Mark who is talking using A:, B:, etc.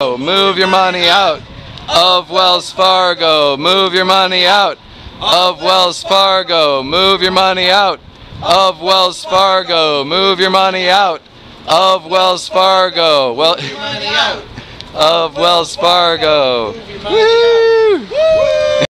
A: Move your money out of Wells Fargo. Move your money out of Wells Fargo. Move your money out of Wells Fargo. Move your money out of Wells Fargo. Well, of Wells Fargo. Woo!